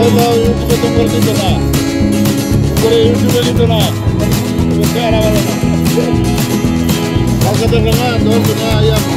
Kalau YouTube tunggu gitu na, kalau YouTube gitu na, bukan apa-apa. Kalau kita dengar, tuh na ya.